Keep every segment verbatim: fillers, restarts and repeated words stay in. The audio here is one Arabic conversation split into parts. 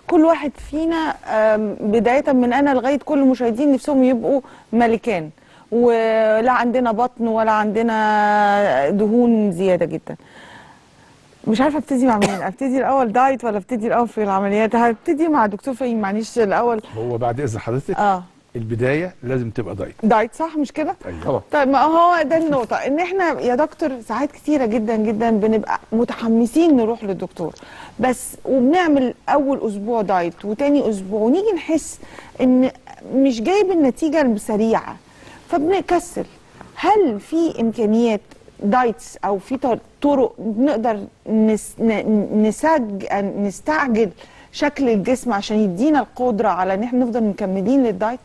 كل واحد فينا بدايه من انا لغايه كل المشاهدين نفسهم يبقوا ملكان، ولا عندنا بطن ولا عندنا دهون زياده جدا. مش عارفه ابتدي مع مين، ابتدي الاول دايت ولا ابتدي الاول في العمليات؟ هبتدي مع دكتور فهيم معلش الاول. هو بعد اذن حضرتك اه البدايه لازم تبقى دايت. دايت صح مش كده؟ ايوه. طيب ما هو ده النقطه، ان احنا يا دكتور ساعات كتيره جدا جدا بنبقى متحمسين نروح للدكتور، بس وبنعمل اول اسبوع دايت وتاني اسبوع ونيجي نحس ان مش جايب النتيجه السريعه فبنكسل. هل في امكانيات دايتس او في طرق نقدر نس نسج نستعجل شكل الجسم عشان يدينا القدره على ان احنا نفضل مكملين للدايت؟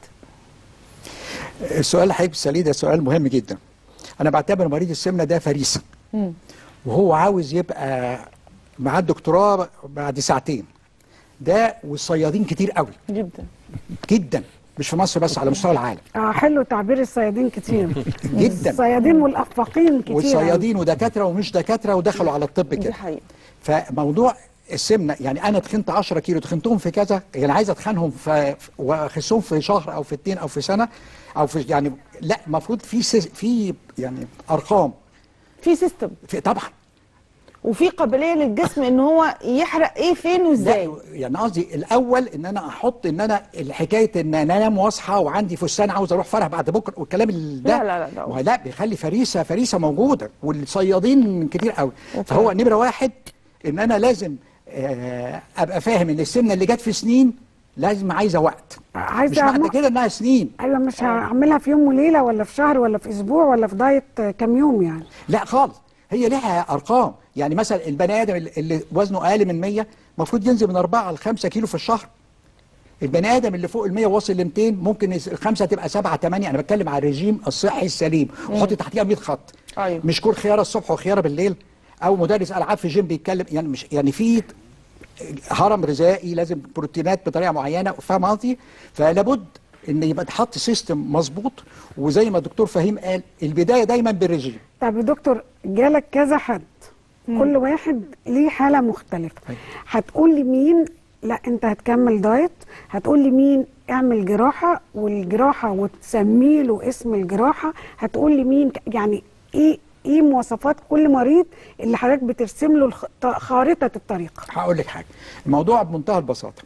السؤال اللي حضرتك بتساليه ده سؤال مهم جدا. انا بعتبر مريض السمنه ده فريسه، مم. وهو عاوز يبقى معاه الدكتوراه بعد ساعتين. ده والصيادين كتير قوي جدا جدا، مش في مصر بس، على مستوى العالم. اه حلو تعبير الصيادين كتير جدا. الصيادين والافاقين كتير، والصيادين ودكاتره ومش دكاتره ودخلوا على الطب كده. دي حقيقة. فموضوع السمنه يعني انا تخنت عشرة كيلو، تخنتهم في كذا، يعني عايز اتخنهم في واخسهم في شهر او في اتنين او في سنه او في يعني لا، المفروض في في يعني ارقام، في سيستم، في طبعا، وفي قابليه للجسم ان هو يحرق ايه فين وازاي. يعني قصدي الاول ان انا احط ان انا الحكايه ان انا انام واصحى وعندي فستان عاوز اروح فرح بعد بكره والكلام ده، لا لا لا ما لا بيخلي فريسه فريسه موجوده، والصيادين كتير قوي. فهو نمره واحد ان انا لازم ابقى فاهم ان السمنه اللي جت في سنين لازم عايزه وقت، عايزة مش معنى كده انها سنين. ايوه مش هعملها في يوم وليله ولا في شهر ولا في اسبوع ولا في دايت كام يوم يعني. لا خالص، هي لها ارقام. يعني مثلا البني ادم اللي وزنه اقل من مية المفروض ينزل من أربعة ل خمسة كيلو في الشهر. البني ادم اللي فوق ال مية واصل ل ميتين ممكن الخمسه تبقى سبعة تمانية. انا بتكلم على الرجيم الصحي السليم، وحط تحتيها مية خط. أيوة. مش كل خياره الصبح وخياره بالليل، او مدرس العاب في جيم بيتكلم، يعني مش يعني في هرم غذائي لازم بروتينات بطريقه معينه، فاهم قصدي؟ فلابد ان يبقى تحط سيستم مظبوط. وزي ما الدكتور فهيم قال البدايه دايما بالرجيم. طب يا دكتور جالك كذا حد، مم. كل واحد ليه حاله مختلفه، هتقول لي مين لا انت هتكمل دايت، هتقول لي مين اعمل جراحه والجراحه وتسمي له اسم الجراحه، هتقول لي مين يعني ايه ايه مواصفات كل مريض اللي حضرتك بترسم له خارطه الطريق؟ هقول لك حاجه، الموضوع بمنتهى البساطه.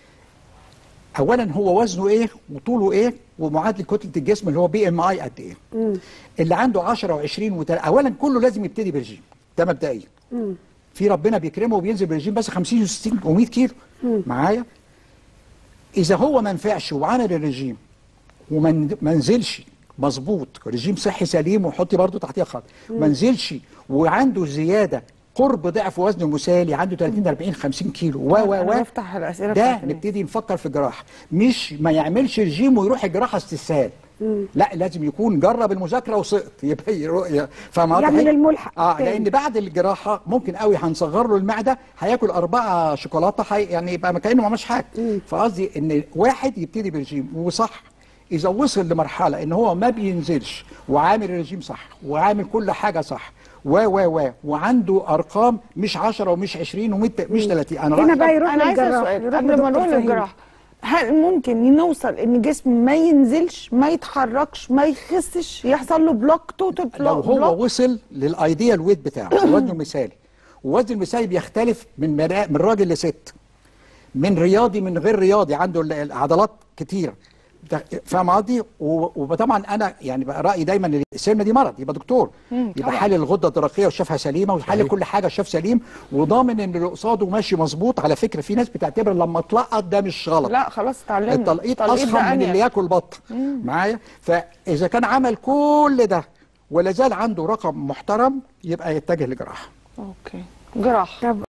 اولا هو وزنه ايه وطوله ايه ومعادله كتله الجسم اللي هو بي ام اي قد ايه. مم. اللي عنده عشرة وعشرين وتل... اولا كله لازم يبتدي برجيم، ده مبدئيا. في ربنا بيكرمه وبينزل برجيم بس خمسين وستين ومية كيلو. مم. معايا؟ اذا هو ما نفعش وعمل الرجيم وما نزلش مظبوط، رجيم صحي سليم وحطي برضو تحتيها خط، ما نزلش وعنده زياده قرب ضعف وزنه المثالي، عنده تلاتين أربعين خمسين كيلو و و و نفتح الاسئله ده نبتدي نفكر في الجراحه، مش ما يعملش رجيم ويروح الجراحه استسهال. لا لازم يكون جرب المذاكره وسقط، يبقى رؤيه، فاهم قصدي؟ يعمل الملحق. اه لان بعد الجراحه ممكن قوي هنصغر له المعده، هياكل اربعه شوكولاته حي... يعني يبقى كانه ما عملش حاجه. فقصدي ان واحد يبتدي برجيم وصح، اذا وصل لمرحله ان هو ما بينزلش وعامل الرجيم صح وعامل كل حاجه صح و و و وعنده ارقام مش عشرة ومش عشرين ومش تلاتين. انا هنا بقى يروح انا عايزه سؤال قبل ما نروح للجراحه، هل ممكن نوصل ان الجسم ما ينزلش ما يتحركش ما يخسش يحصل له بلوك توتال بلوك؟ لو هو بلوك وصل للايديال ويت بتاعه وزنه المثالي، والوزن المثالي بيختلف من من راجل لست، من رياضي من غير رياضي، عنده العضلات كتيره، فاهم قصدي؟ وطبعا انا يعني بقى رايي دايما ان السمنه دي مرض، يبقى دكتور يبقى حالل الغده الدرقيه وشافها سليمه وحالل كل حاجه شاف سليم وضامن ان اللي قصاده ماشي مظبوط. على فكره في ناس بتعتبر لما تلقط ده مش غلط، لا خلاص اتعلمنا التلقيط اصلا من اللي ياكل بط. معايا؟ فاذا كان عمل كل ده ولا زال عنده رقم محترم يبقى يتجه لجراحه. اوكي جراحه.